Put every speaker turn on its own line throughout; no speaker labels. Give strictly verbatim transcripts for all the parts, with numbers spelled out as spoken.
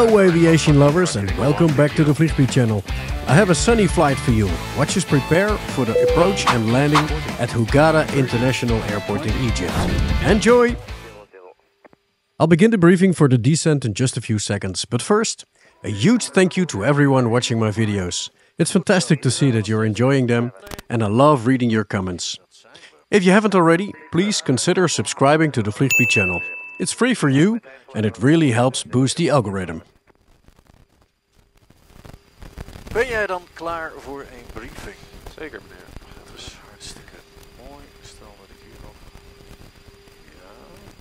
Hello aviation lovers and welcome back to the Vliegspied channel. I have a sunny flight for you. Watch us prepare for the approach and landing at Hurghada International Airport in Egypt. Enjoy! I'll begin the briefing for the descent in just a few seconds, but first, a huge thank you to everyone watching my videos. It's fantastic to see that you're enjoying them and I love reading your comments. If you haven't already, please consider subscribing to the Vliegspied channel. It's free for you and it really helps boost the algorithm.
Ben jij dan klaar voor een briefing?
Zeker meneer.
Dat is hartstikke mooi. Stel dat ik hier nog... Ja.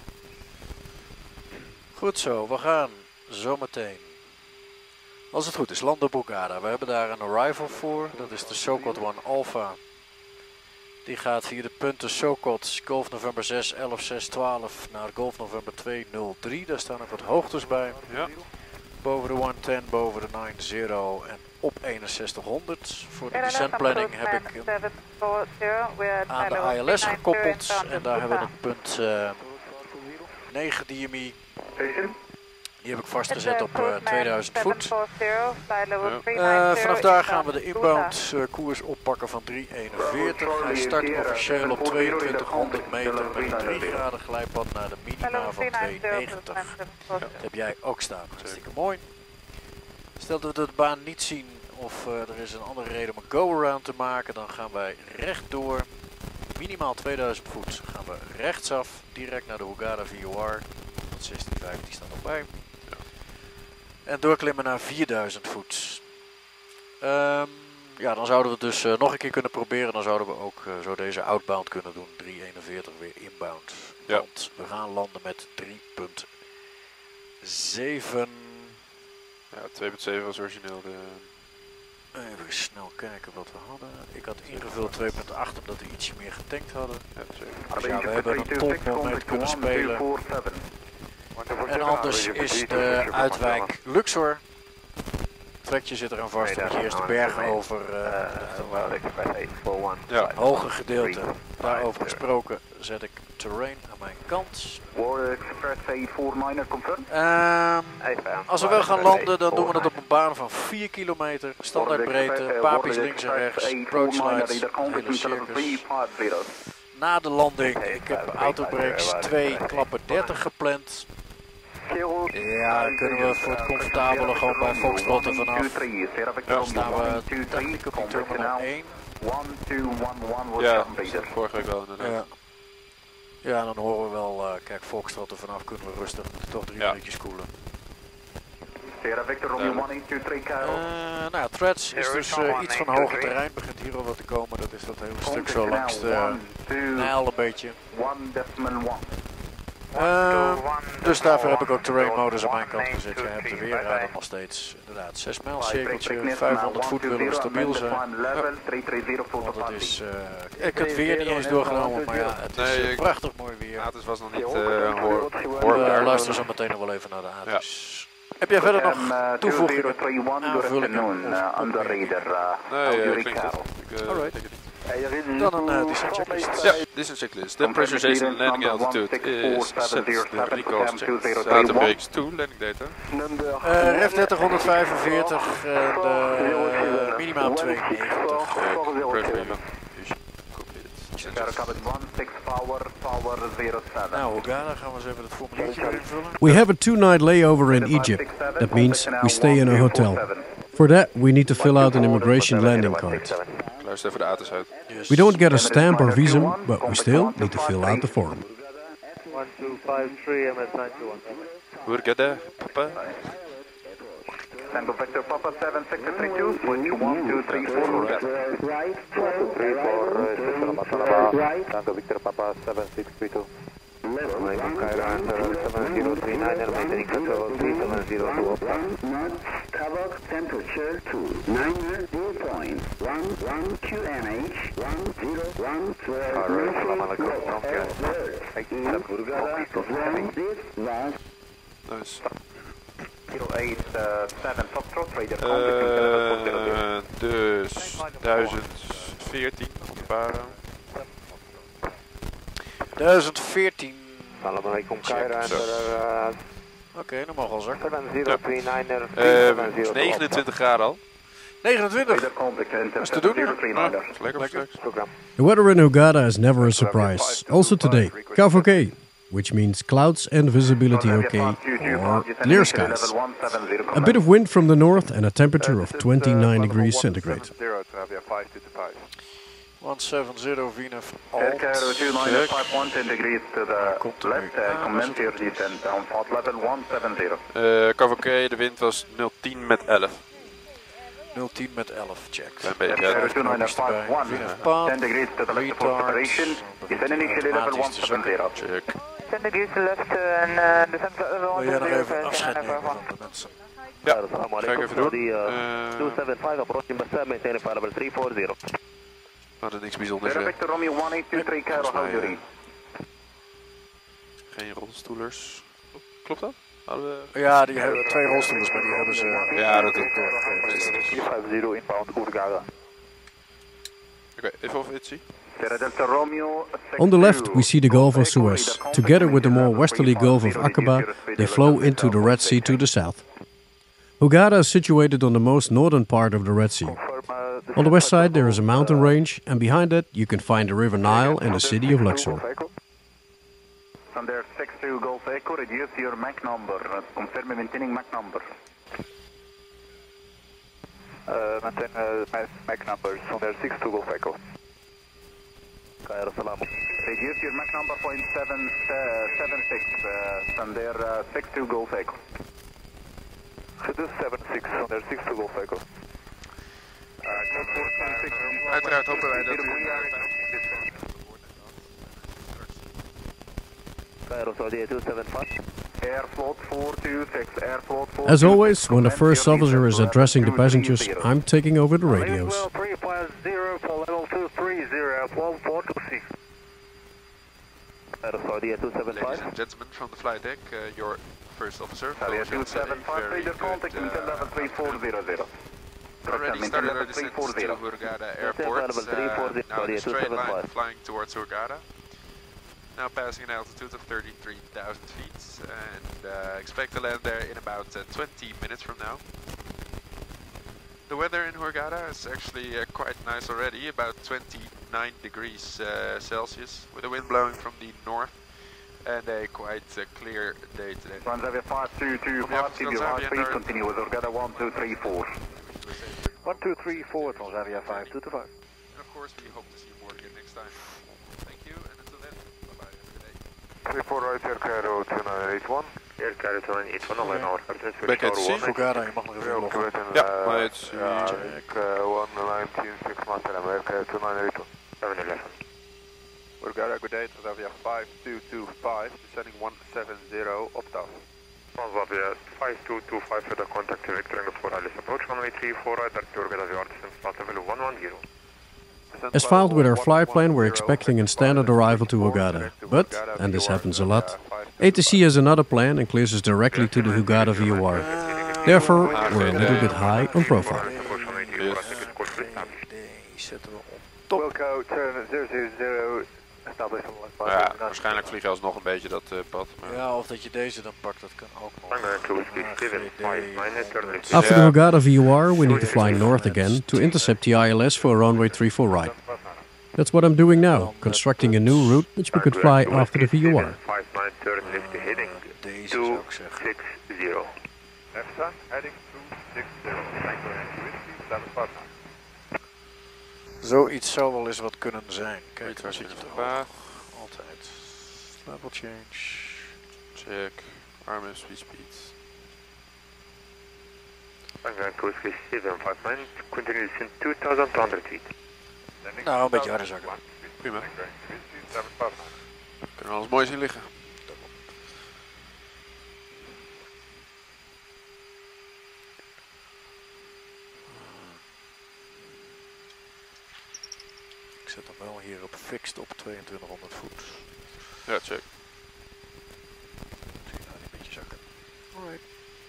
Goed zo, we gaan zometeen. Als het goed is, landen op Hurghada. We hebben daar een arrival voor. Dat is de Sokot one Alpha. Die gaat via de punten Sokot, Golf November zes, elf, zes, twaalf naar Golf November twee, nul, drie. Daar staan ook wat hoogtes bij.
Ja.
Boven de honderdtien, boven de negen nul en op eenenzestig honderd. Voor de descentplanning heb ik hem aan de I L S gekoppeld. En daar hebben we het punt uh, negen D M I. Die heb ik vastgezet op uh, tweeduizend voet. Uh, vanaf daar gaan we de inbound uh, koers oppakken van drie eenenveertig. Hij start officieel op tweeëntwintighonderd meter met een drie graden glijpad naar de minima van twee negentig. Dat heb jij ook staan, hartstikke mooi. Stel dat we de baan niet zien of uh, er is een andere reden om een go-around te maken, dan gaan wij rechtdoor, minimaal tweeduizend voet, gaan we rechtsaf, direct naar de Hurghada V O R, zestien vijftien staat nog bij. En doorklimmen naar vierduizend voet. Um, ja, dan zouden we het dus uh, nog een keer kunnen proberen. Dan zouden we ook uh, zo deze outbound kunnen doen. drie eenenveertig weer inbound.
Ja.
Want we gaan landen met drie punt zeven.
Ja, twee punt zeven was origineel de...
Even snel kijken wat we hadden. Ik had ingevuld twee punt acht omdat we ietsje meer getankt hadden.
Ja, zeker.
Dus ja, we hebben een topmoment kunnen spelen. En anders is de uitwijk Luxor. Het trekje zit er aan vast, dan moet je eerst de bergen over. Uh,
Ja.
Hoge gedeelte. Daarover gesproken zet ik terrain aan mijn kant. Um, als we wel gaan landen, dan doen we het op een baan van vier kilometer. Standaard breedte, papies links en rechts, approach slides, hele circus. Na de landing, ik heb autobrakes twee klappen dertig gepland. Ja, dan kunnen we voor het comfortabele gewoon bij Foxtrot er vanaf. Dan staan we techniek op die terminal één.
Ja, dat is vorige week wel inderdaad.
Ja. Ja, dan horen we wel, uh, kijk, Foxtrot er vanaf kunnen we rustig toch drie
ja.
minuutjes koelen.
Uh,
nou ja, Threads is dus uh, iets van hoger terrein, begint hier al wat te komen. Dat is dat hele stuk zo langs de Nijl een beetje. Uh, dus daarvoor heb ik ook terrain modus aan mijn kant gezet. Je hebt de weerradar nog steeds, inderdaad, zes mijl cirkeltje, vijfhonderd voet willen we stabiel zijn. Ja. Want het is, uh, ik heb het weer niet eens doorgenomen, maar ja, het is
nee,
uh, prachtig mooi weer.
Atis was nog niet uh, hoor,
hoorbaar. Uh, luister zo meteen nog wel even naar de Atis. Ja. Heb jij verder nog toevoegingen, aanvullingen of opmerkingen?
Nee, uh, ik denk het. Ik, uh,
Alright. Dan een uh, descent checklist.
Ja, descent checklist. The pressurization and landing altitude is set. The recourse check. Data breaks to landing data.
Uh, Ref dertig honderdvijfenveertig en uh, minima twee negentig. Nou, Hurghada, gaan we eens even het formuliertje invullen.
We have a two-night layover in Egypt. That means we stay in a hotel. For that, we need to fill out an immigration landing card.
Luister even de Atis uit.
Yes.
We don't get a stamp or visum, but we still need to fill out the form.
Hurghada, papa.
Tango Vector Papa seven six three two, switch one two three four red. Right, three four right. Tango Victor Papa seven six three two. Left, Cairo answer seven zero three nine, elementary control three seven zero two. North, Tabak temperature two, nine dew point, one one Q N H, one zero one twelve. Alright, salam alaikum, okay.
Nice.
Uh,
dus duizend veertien op de baren.
duizend veertien.
Salam alaikum, Cairo answer
Oké, okay, dan mag al zakken.
Uh, negenentwintig graden al.
negenentwintig? Dat is te doen, ja.
Ja, lekker, lekker.
The weather in Hurghada is never a surprise. Also today, K V K, which means clouds and visibility okay, or clear skies. A bit of wind from the north and a temperature of twenty-nine degrees centigrade.
one seven zero V N F alt.
two nine five one ten degrees to the left, uh, commence your descent down path level one seven zero.
Uh, K V K, de wind was nul tien met elf.
nul tien met elf, check.
Een beetje, ja.
two nine five one, ten degrees to the left for separation. Descend initially level one seven zero.
Check.
ten degrees to left and descent level
Wil jij nog even afscheid nemen van de mensen?
Ja, ga ik even doen.
two seven five approaching Bassam, maintain level three four zero.
Maar er niks bijzonders.
Victor Romeo one eight two three, Cairo, how do you
geen rolstoelers. Klopt dat? We...
Ja, die hebben twee rolstoelers, maar die hebben ze...
Ja, dat is
three five zero inbound Hurghada.
Oké, okay, even of it zie.
On the left, we see the Gulf of Suez. Together with the more westerly Gulf of Aqaba, they flow into the Red Sea to the south. Hurghada is situated on the most northern part of the Red Sea. On the west side there is a mountain range, and behind that you can find the River Nile and the city of Luxor.
From there, six two Golf Echo, reduce your M A C number. Confirm maintaining M A C number. Uh, maintain uh, M A C numbers. From there, six two Golf Echo. Cairo Salam. Reduce your M A C number point seven seven six. Uh, from there, uh, six two Golf Echo. Reduce seven six. From there, six two Golf Echo.
Uiteraard hopen wij dat u...
As always, when the first officer is addressing the passengers, I'm taking over the radios.
Ladies and gentlemen from the flight deck, uh, your first officer, two seven five, very good, uh, already started our descent to Hurghada Airport, uh, now in a straight line flying towards Hurghada. Now passing an altitude of thirty-three thousand feet and uh, expect to land there in about uh, twenty minutes from now. The weather in Hurghada is actually uh, quite nice already, about twenty-nine degrees uh, Celsius, with a wind blowing from the north and a quite uh, clear day today.
Transavia five two two five, T B high speed, continue with Hurghada one two three four.
one two three four, Transavia five two two five.
And of course we hope to see you aboard again next time. Thank you, and until then, bye-bye, have a good day.
three four right, Air Cairo two nine eight one. Air Cairo two nine eight one, alleen hour.
Back at sea.
Hurghada, je mag nog even vloggen.
Ja, maar het is...
one nineteen six Master America two nine eight one. seven eleven.
Hurghada, good day, Transavia five two two five, descending one seven zero, Optaf.
Transavia five two two five, further contact Victor Tango four, Alice approach one way three four, right, Hurghada, the artist, start level one one zero.
As filed with our flight plan, we're expecting a standard arrival to Hurghada. But, and this happens a lot, A T C has another plan and clears us directly to the Hurghada V O R. Therefore, we're a little bit high on profile.
Wilco, turn zero zero zero, establish on left five.
Ja, waarschijnlijk vlieg je alsnog een beetje dat uh, pad. Maar...
Ja, of dat je deze dan pakt, dat kan ook nog.
After the Hurghada V O R, we need to fly north again to intercept the I L S for a runway three four right. That's what I'm doing now, constructing a new route which we could fly after the V O R.
Deze zou ik zeggen.
EFSA, heading two six zero. Thank you, Whiskey, seven five nine.
Zoiets zou wel eens wat kunnen zijn. Kijk, waar zit je toch?
Vaag.
Altijd. Level change.
Check. R M S speed speed.
Tango Whiskey seven five nine, continue descent two thousand two hundred feet.
Nou, een beetje harder zakken.
Prima.
seven five nine.
Kunnen we alles mooi zien liggen.
Ik zet hem wel hier op fixed op tweeëntwintighonderd voet.
Ja, check.
Misschien nou een beetje zakken. Alright.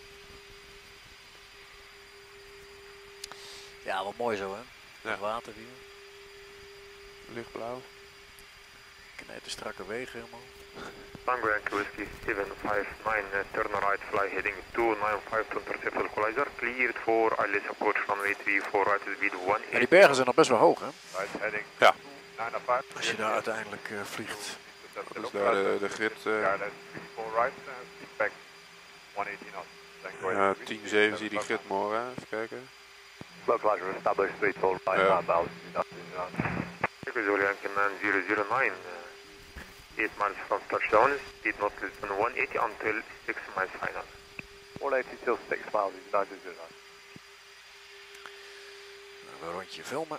Ja, wat mooi zo hè.
Ja.
Het water hier.
Lichtblauw.
knijten strakke wegen helemaal.
Tango Yankee Whiskey seven five nine, uh, turn right, fly heading two nine five to intercept equalizer, cleared for I L S approach runway three four right speed one eight.
En die bergen zijn nog best wel hoog, hè?
Right heading
Ja.
nine oh five.
Als je daar uiteindelijk uh, vliegt.
Dat is daar de, de grid. Uh,
Ja, dat is four right, uh, feedback one eighty knots. Tango
ja,
Yankee
tien
Whiskey,
zeven zie je die grid morgen. Even kijken.
Localizer established three four five
Ja.
about. Zulu Yankee nine zero zero nine, uh, eight miles from touchdown, speed not less than one eighty until six miles final. one eighty till six miles, nine zero nine.
Nou, een rondje filmen.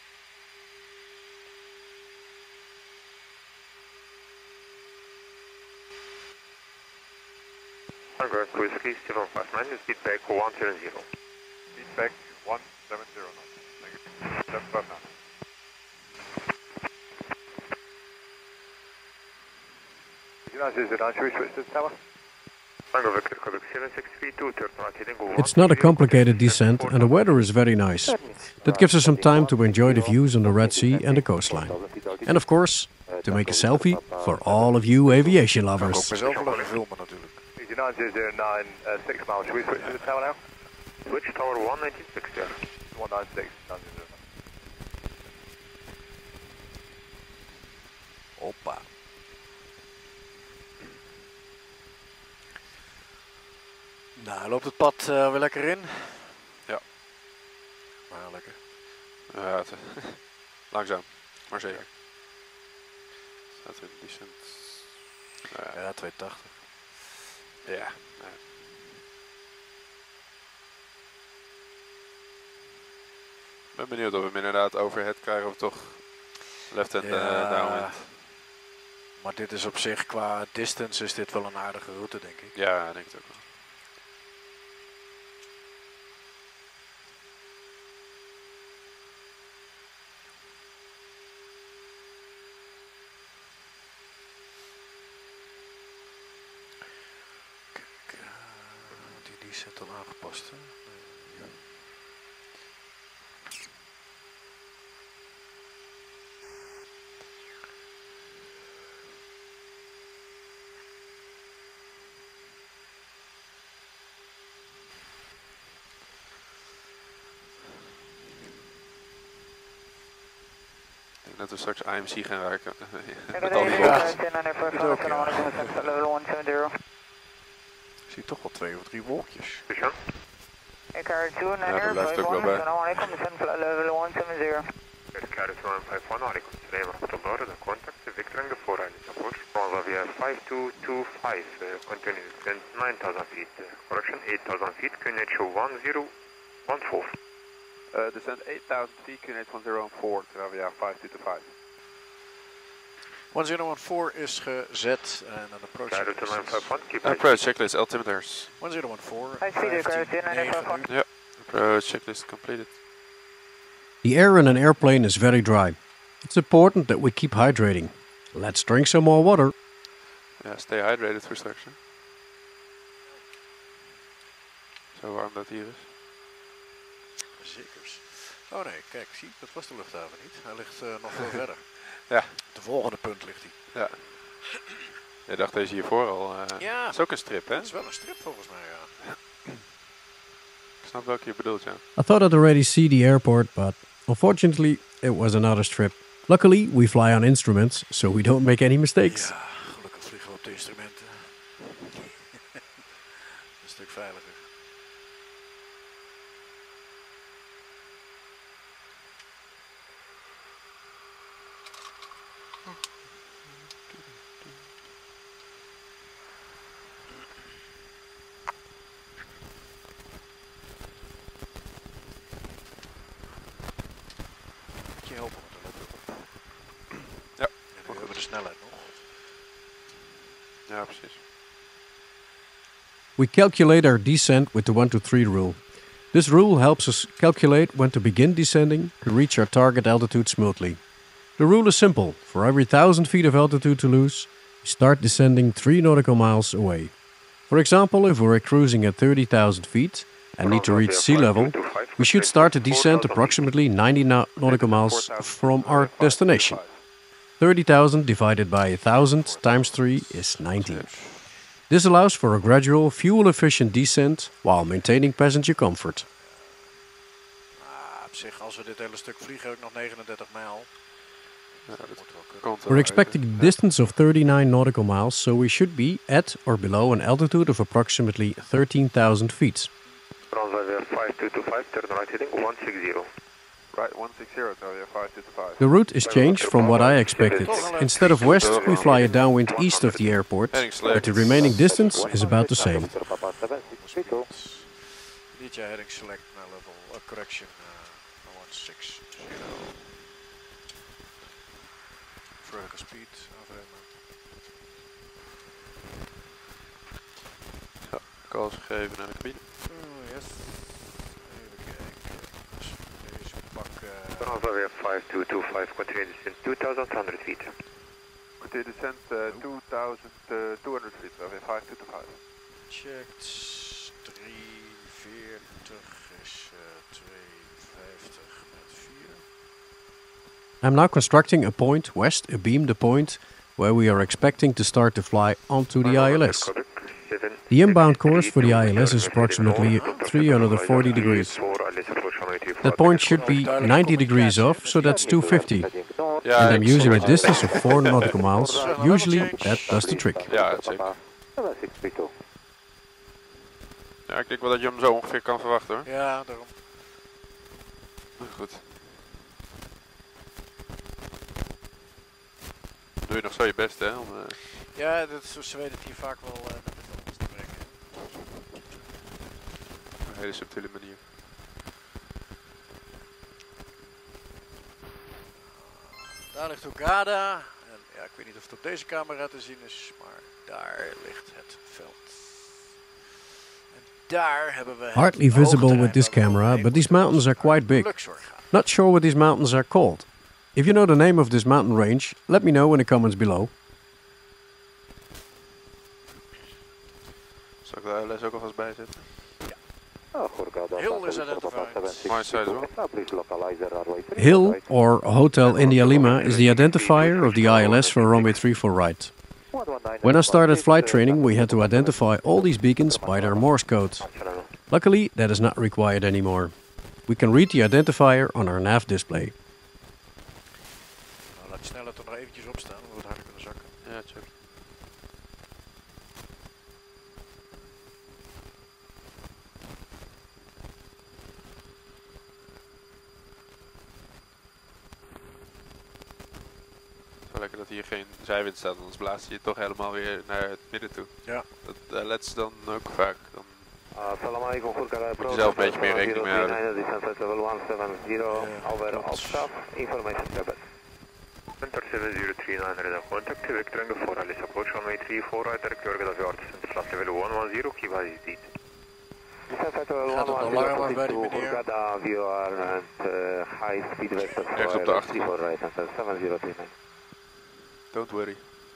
Tango Yankee Whiskey seven five nine, speed back one seven zero.
feedback one seven zero knots. Thank you. seven five nine. nine zero nine, should we switch to the tower?
Tango Victor Quebec seven six three two, turn right heading one.
It's not a complicated descent and the weather is very nice. That gives us some time to enjoy the views on the Red Sea and the coastline. And of course, to make a selfie for all of you aviation
Kan ik ook
lovers.
mezelf wel even filmen natuurlijk.
nine zero zero nine, uh, six miles, should we switch to the tower now? Switch tower one nineteen six, yeah. one nine six, nine zero zero.
Hoppa. Nou, loopt het pad uh, weer lekker in?
Ja.
Maar lekker.
Ja, het, langzaam, maar zeker. Staat er een decent. Nou ja,
Ja, tweehonderdtachtig.
ja. ja. Ik ben benieuwd of we hem inderdaad overhead krijgen of toch left hand
Ja.
uh, downwind.
Maar dit is op zich qua distance is dit wel een aardige route, denk ik.
Ja, ik denk het ook wel.
Kijk, uh, die, die zit al aangepast, hè? Ja.
Ik denk dat we straks I M C gaan raken.
Ja.
Met al die wolken.
Ik zie toch wel twee of drie wolkjes.
Vision.
Ja, dat blijft ook wel bij.
Air Carrier one five one, alaikum salam wa rahmatullah, the contact Victor and four I L S approach. From via five two two five, uh, continue descent nine thousand feet, uh, correction eight thousand feet, Q N H one zero one four.
Uh, descent eight thousand feet, Q N H one zero one four, Travia five two two five.
one zero one four is gezet en een approach
Carrier to nine five one, keep
Approach checklist altimeters.
one zero one four.
I see the Caribbean nine five one.
Ja, approach checklist completed.
The air in an airplane is very dry. It's important that we keep hydrating. Let's drink some more water.
Ja, stay hydrated voor straks. Hè. Zo warm dat hier is.
Zekers. Oh nee, kijk, zie, dat was de luchthaven niet. Hij ligt uh, nog veel verder.
Ja.
De volgende punt ligt hij.
Ja. Je dacht deze hiervoor al. Uh,
Ja.
Dat is ook een strip, hè?
Dat is wel een strip volgens mij, ja.
Ik snap welke je bedoelt, ja.
I thought I'd already see the airport, but unfortunately it was another strip. Luckily, we fly on instruments, so we don't make any mistakes.
Ja, gelukkig vliegen we op de instrumenten. Een stuk veiliger. Moet je helpen met de laptop.
Ja.
En nu hebben we de snelheid nog.
Ja, precies.
We calculate our descent with the one two three rule. This rule helps us calculate when to begin descending to reach our target altitude smoothly. The rule is simple. For every one thousand feet of altitude to lose, we start descending three nautical miles away. For example, if we're cruising at thirty thousand feet and need to reach sea level, we should start the descent approximately ninety na- nautical miles from our destination. thirty thousand divided by one thousand times three is ninety. This allows for a gradual, fuel-efficient descent while maintaining passenger comfort.
Ah, op zich, als we dit hele stuk vliegen, heb ik nog negenendertig mijl.
Ja,
Dat
dat
moet wel kunnen.
komt wel
We're
uit,
expecting
hè.
a distance of thirty-nine nautical miles, so we should be at or below an altitude of approximately thirteen thousand feet.
Runway five two two five, turn right heading one six zero.
Right, one six zero, so yeah, five two two five.
The route is changed from what I expected. Instead of west, we fly a downwind east of the airport, but the remaining distance is about the same.
D J heading select now level, uh, correction uh, one six zero. Vertical speed, afremmen.
Ja, calls gegeven naar de cabine.
Oh, yes. Even kijken. Als we deze pakken.
Runway five two two five, continue descent two thousand two hundred feet.
Continue descent uh, two thousand two hundred feet, so yeah, five two two five.
Checked. drie veertig is uh, twee vijftig met vier.
I'm now constructing a point west abeam the point where we are expecting to start to fly onto the I L S. The inbound course for the I L S is approximately three hundred forty degrees. That point should be ninety degrees off, so that's two fifty.
Ja,
And I'm
ik-
using a distance of four nautical miles. Usually that does the trick.
Ja, zeker. Ja, ik denk wel dat je hem zo ongeveer kan verwachten hoor.
Ja, daarom.
Goed. Doe je nog zo je best hè? Om, uh,
Ja, dat, is- ze weten het hier vaak wel uh, met de filmpjes te brengen.
op een hele subtiele manier.
Daar ligt Hurghada. En ja, ik weet niet of het op deze camera te zien is, maar daar ligt het veld. En daar hebben we het
Hardly visible
hoogterrein
with this
waar we
camera,
overheen
but these
moeten
mountains are
als het
quite
naar
big.
Luxor gaat.
Not sure what these mountains are called. If you know the name of this mountain range, let me know in the comments below.
Zal ik de I L S ook alvast bijzetten?
Hill is identified.
My side as well.
Hill, or Hotel India Lima, is the identifier of the I L S for runway three four right. When I started flight training, we had to identify all these beacons by their Morse code. Luckily, that is not required anymore. We can read the identifier on our nav display.
Nou, laat je snelheid er nog eventjes op staan, we wat harder kunnen zakken.
Ja, check. Zo lekker dat hier geen zijwind staat, anders blaast hij je toch helemaal weer naar het midden toe.
Ja.
Dat uh, let ze dan ook vaak. Dan
Assalamu alaikum, Hurghada
moet je zelf een beetje meer rekening mee houden.
level one seven zero, over all staff, information tablet. Center seven zero three nine, radar contact, Victor Tango four, Alice approach runway three four right, direct your radar yard, center flight level one one zero, keep as is deed.
Gaat het al langer maar bij die meneer?
Hurghada, view are at uh, high speed vector
Rechts op de achtergrond.
four right, center seven zero three nine.
Don't worry.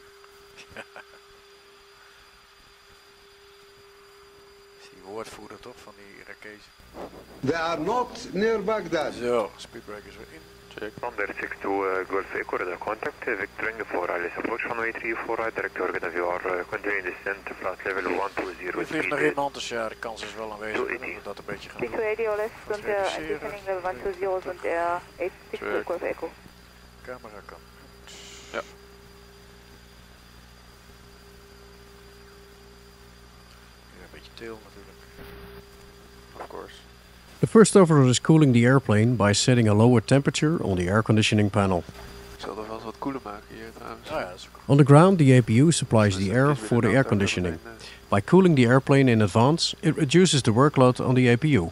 Is die woordvoerder toch van die Irakezen?
They are not near Baghdad.
Zo, speedbreak is weer in.
Check.
Under six two uh, Golf Echo, radar contact, Victor Tango four, Alice approach runway three four right, direct your radar view are uh, continuing descent, flight level one two zero.
Die vliegt naar Ierland, dus ja, de kans is wel aanwezig dat we dat een beetje gaan doen.
Radio less und der descending level one two zero und der eight six two Golf Echo.
Camera kan.
Ja.
Ja, een beetje tail natuurlijk.
Of course.
The first overload is cooling the airplane by setting a lower temperature on the air conditioning panel.
Ik zal er wel eens wat koeler maken hier trouwens.
Nou ja, dat is ook
On the ground, the A P U supplies the air for the air conditioning. By cooling the airplane in advance, it reduces the workload on the A P U.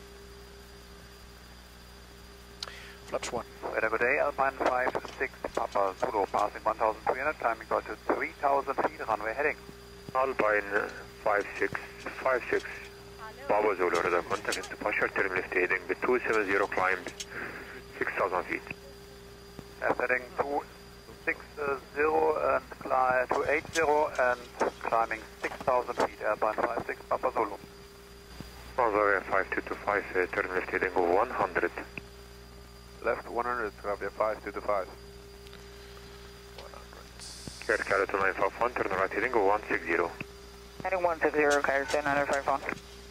Flaps one.
Good day, Alpine five six Papa Zulu, passing one thousand three hundred, climbing to three thousand feet, runway heading.
Alpine five six five six Papa Zulu, radar contact into partial turn left heading with two seven zero, climbed six thousand feet.
Left heading two six zero and climb two eight zero and climbing six thousand feet, Alpine five six Papa Zulu.
Runway five two two five, uh, turn left heading one hundred.
Left one hundred, Gravia five two two five.
Air Carrier two nine five one, turn right heading one six zero.
Heading one six zero, Carrier two nine five one.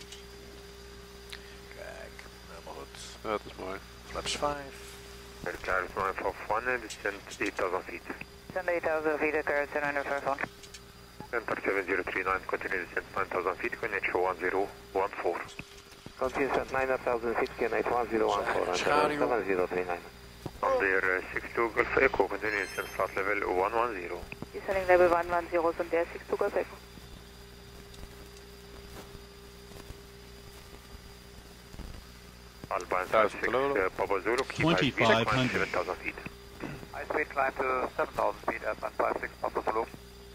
Kijk, helemaal goed.
Ja, dat is mooi.
Flaps vijf.
Air Carrier two nine five one, descend eight thousand feet.
Descend eight thousand feet, Carrier two nine five one.
Enter seven zero three nine, continue descent nine thousand feet, connection one zero one four.
Continue descent nine thousand feet, connection one zero one four, and seven zero three nine.
Under six two Gulf Echo, continue descent flight level one one zero.
Descending level one one zero, and there six two Gulf Echo.
Alpine five six, uh, Papa Zulu, keep high speed, climb seven thousand feet.
High speed climb to seven thousand feet, Alpine five six, Papa Zulu.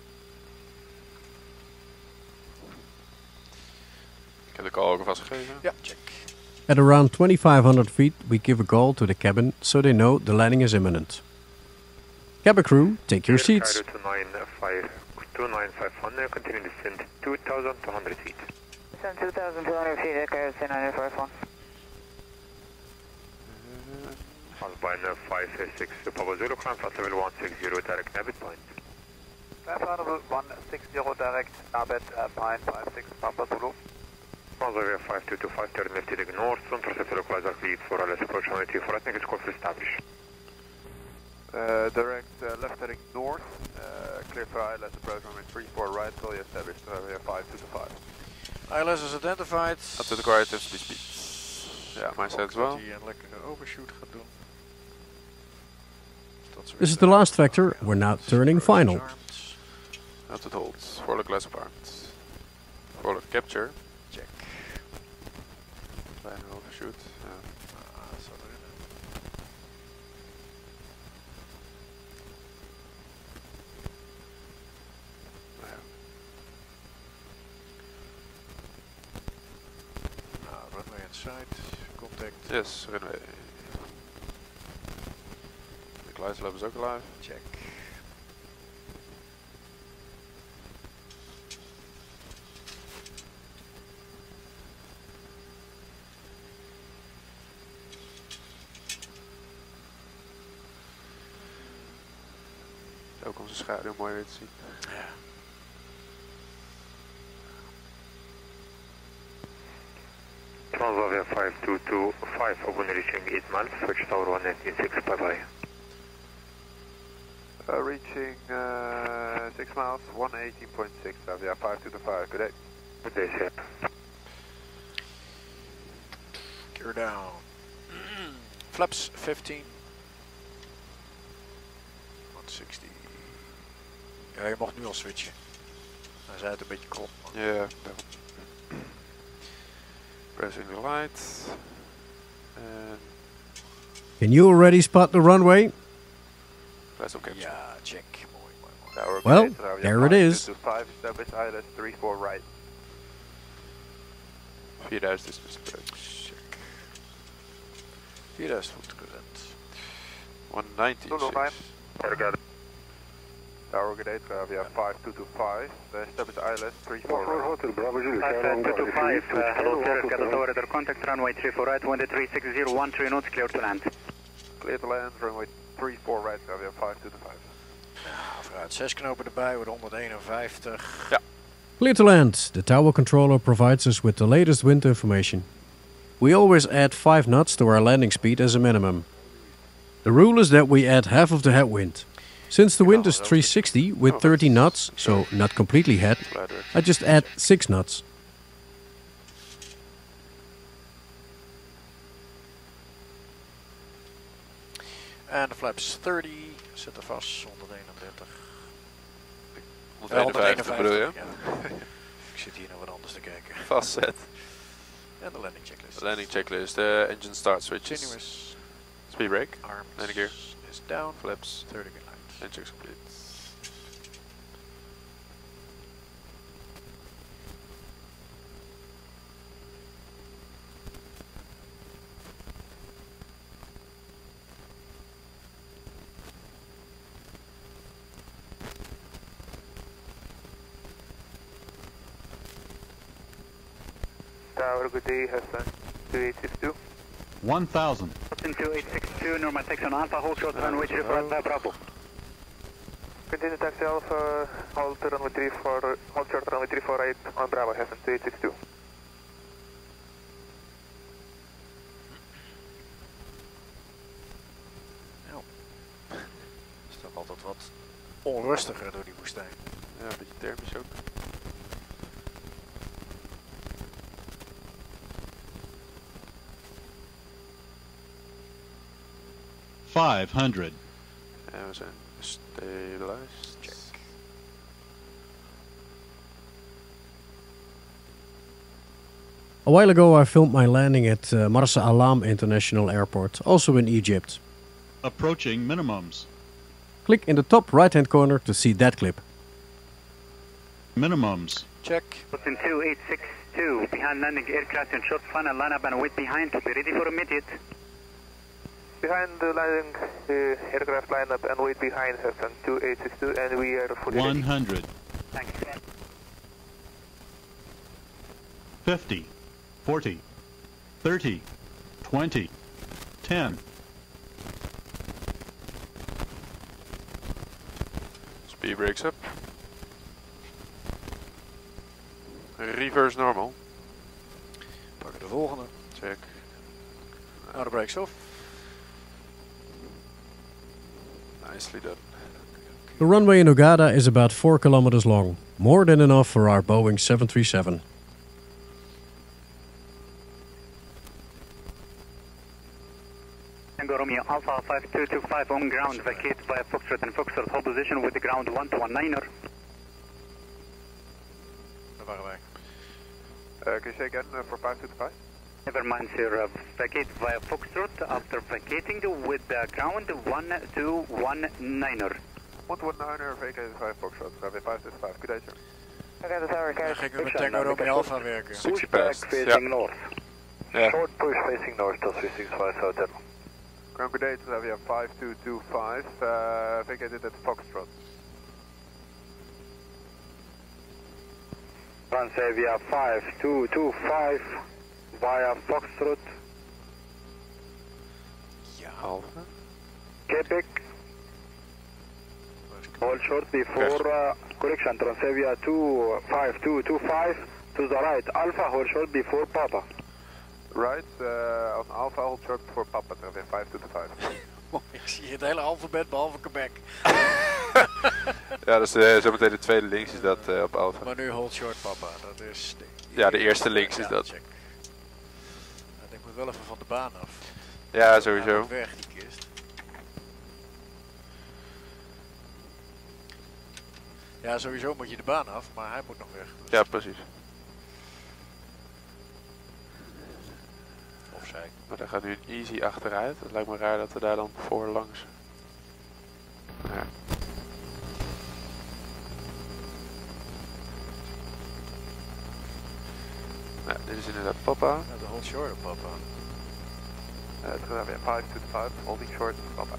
Ik heb de call ook alvast gegeven.
Ja, check.
At around twenty-five hundred feet, we give a call to the cabin so they know the landing is imminent. Cabin crew, take your seats.
two nine five one, continue descent two thousand two hundred feet.
Descend two thousand two hundred feet, Carrier two nine five one.
Alpine five six, Papa Zulu, climb flight level one six zero, direct Nabit point.
Climb flight level one six zero, direct Nabit, Alpine five six, Papa Zulu.
Transavia five two two five, turn left heading north, intercept localizer cleared for L S approach on eighty for Atlantic, call for establish.
Uh, direct uh, left heading north, uh, clear for I L S approach runway three four right, fully established, Transavia five two two five.
I L S is identified.
Dat doet de quiet as we speed. Ja, mijn side as well.
Dat hij een lekkere overshoot gaat doen.
This is the last vector. We're now turning final.
Out it holds. Voorlijk less apart. Voorlijk capture.
Check.
Kleine overshoot. Ja.
Ah, dat zat erin.
Nou ja.
Nou, runway inside. Contact.
Yes, runway. De glider loop is ook live.
Check.
Ook onze schaduw mooi weer te zien.
Ja.
Transavia five two two five, upon reaching eight miles, switch tower one nineteen six, bye bye.
Uh, reaching uh, six miles, one eighteen point six, Avia five two two five, good day.
Good day, sir.
Gear down. Flaps fifteen. one sixty. Ja, je mocht nu al switchen. Hij zei het een beetje krom.
Ja, yeah, pressing the light. And
Can you already spot the runway?
let's okay.
Ja, check. Mooi, mooi, mooi.
Tower
Well,
good day, Avia
there it
five
is.
two two five, established I L S three four right.
four thousand is approach.
Check. vierduizend voet gezet.
one ninety.
two oh nine. Tower good day, Avia five two two five, uh, established I L S three four right.
Hotel Bravo Julius,
five two two five, uh, hello sir, Cattle Tower radar contact, runway three four right, wind three six zero, one three knots, clear to land.
Clear to land, runway three four right, Avia five two two five.
Nou, vooruit. Zes knopen erbij wordt honderdeenenvijftig.
Ja.
Clear to land. The tower controller provides us with the latest wind information. We always add five knots to our landing speed as a minimum. The rule is that we add half of the headwind. Since the wind is three sixty with thirty knots, so not completely head, I just add six knots.
En de flaps thirty. Zet er vast. honderdeenendertig.
honderdeenenvijftig bedoel je?
Ja. Ik zit hier naar wat anders te kijken.
Vastzet.
En de landing checklist.
De landing checklist. De engine start switches.
Continuous.
Speed brake.
Arms.
Landing gear.
Is down.
Flaps.
thirty good night.
And checks complete.
Tower good day, Hassan two eight six two.
one thousand.
two eight six two, normal taxi on Alpha, hold short runway three four right, Bravo.
Continue taxi Alpha, hold runway three four, hold short runway three four eight on Bravo, Hessen two eight six two.
Nou, is toch altijd wat onrustiger door die woestijn.
Ja, een beetje thermisch ook.
vijfhonderd.
En we zijn stabilized.
Check.
A while ago I filmed my landing at uh, Marsa Alam International Airport, also in Egypt.
Approaching minimums.
Click in the top right hand corner to see that clip.
Minimums.
Check.
Boston two eight six two, behind landing aircraft in short final line up and wait behind to be ready for immediate.
Behind the landing uh, aircraft lineup and wait behind Hessen two eight six two and we are fully
one hundred.
Thanks.
fifty. forty. thirty. twenty. ten.
Speed brakes up. Reverse normal.
Pakken de volgende.
Check.
Outer brakes off.
Nicely done.
The runway in Hurghada is about four kilometers long, more than enough for our Boeing seven thirty-seven.
Tango Romeo Alpha five two two five on ground, vacate via Foxtrot and Foxtrot hold position with the ground one to one niner.
Daar waren wij.
Uh, can you say again uh, for five two five?
Never mind, sir. Uh, vacate via Foxtrot after vacating with the ground one two one niner.
one one niner, vacate via Foxtrot, runway five two five. Good day, sir.
Okay, the tower
Dan gingen we met Tango Romeo Alpha werken.
sixty past.
facing
Ja.
north.
Ja.
Short push facing north till three six five Hotel. Ground good day, so we have five two two five, uh, vacated at Foxtrot.
Transavia five two two five via Foxtrot.
Ja.
Alpha.
Quebec. Hold short before uh, correction. Transavia two five two two five to the right. Alpha hold short before Papa.
Right, uh, on Alpha hold short for Papa, runway five two two five.
Ik zie het hele alfabet behalve Quebec.
Ja, dus uh, zometeen de tweede links is dat uh, op Alpha.
Maar nu hold short papa, dat is... De,
Ja, de eerste links is
ja,
dat.
Check. Nou, ik moet wel even van de baan af.
Ja, sowieso.
Hij moet weg, die kist. Ja, sowieso moet je de baan af, maar hij moet nog weg. Dus.
Ja, precies.
Of zij.
Maar daar gaat nu een easy achteruit. Het lijkt me raar dat we daar dan voor langs. Ja. Ja, dit is inderdaad papa.
Ja, de hold short op papa.
Uh, so we have five two five, holding short, Papa.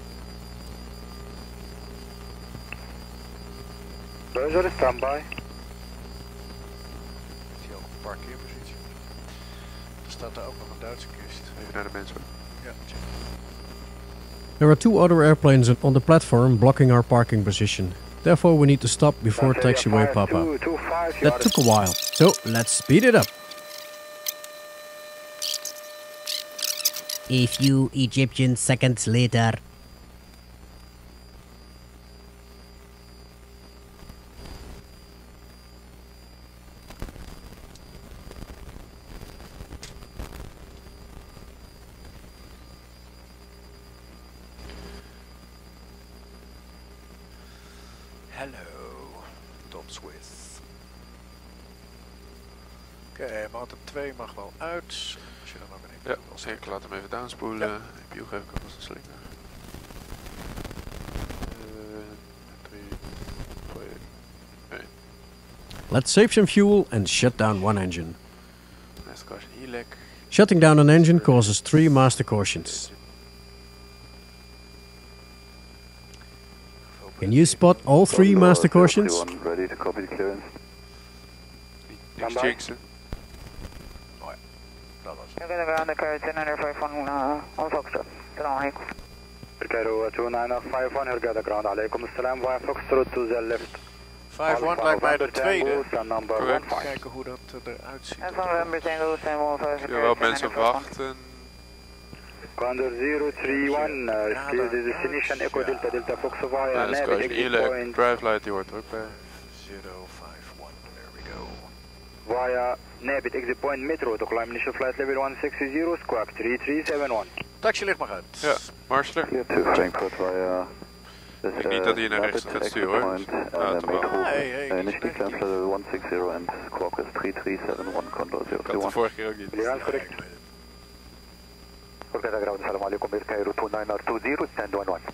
Roger, standby.
Is hij ook op parkeerpositie? Er staat daar ook nog een Duitse kist.
Even naar de mensen.
Ja, check.
There are two other airplanes on the platform blocking our parking position. Therefore we need to stop before taxiway Papa. That took a while, so let's speed it up.
A few Egyptian seconds later.
Hello, Tops with. Oké, okay, motor twee mag wel uit. Als je dan ook een
Ja, zeker. Ik laat hem even downspoelen.
Ja.
Heb je ook even als een slinger. drie, twee, één.
Let's save some fuel and shut down one engine.
Last caution, helix.
Shutting down an engine causes three master cautions. Can you spot all three master cautions?
Ready to copy the clearance.
Niks jinxen.
Oh ja, dat was het.
You're gonna go on the card ten nine five one uh, on Foxtrot. Salaam alaikum.
Cairo two nine five one, Hurghada ground, alaikum assalam, via Foxtrot to the left.
vijf one lijkt mij de tweede.
Correct.
Kijken hoe dat eruit ziet.
En van November Tango zijn we ongeveer.
Je wel mensen wachten.
Condor zero three one, uh, clear the destination Echo Delta Delta Fox via
Ja, dat is
Navig
Coach
exit
Elec,
point.
drive light die hoort er ook bij.
zero vijf one, there we go.
Via Navig exit point Metro to climb initial flight level one six zero, squawk three three seven one.
Taxi ligt maar uit.
Ja, Marsler.
Clear to Frankfurt via...
Ik denk niet dat hij naar rechts gaat sturen hoor. Ja, toch wel.
Hey, hey,
Initially climb level one six zero and squawk is three three seven one, Condor zero
Ik
two
had de
one.
vorige keer ook niet.
Ja, correct. Hurghada ground, salam alaikum, Air Cairo two nine two zero, stand one one.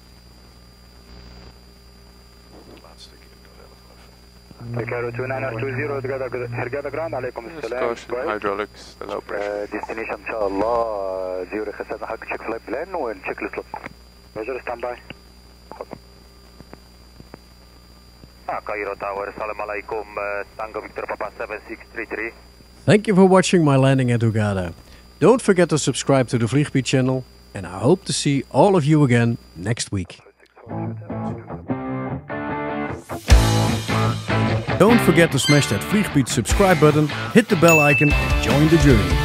Laatste keer nog even.
Air Cairo two nine two zero, Hurghada ground, alaikum assalam.
Caution, hydraulics, the low pressure.
Destination inshallah, zero seven, hak check flight plan and check list lock. Roger, stand by. Cairo Tower, salam alaikum, Tango Victor Papa seven six three three.
Thank you for watching my landing at Hurghada. Don't forget to subscribe to the Vliegbeat channel, and I hope to see all of you again next week. Don't forget to smash that Vliegbeat subscribe button, hit the bell icon, and join the journey.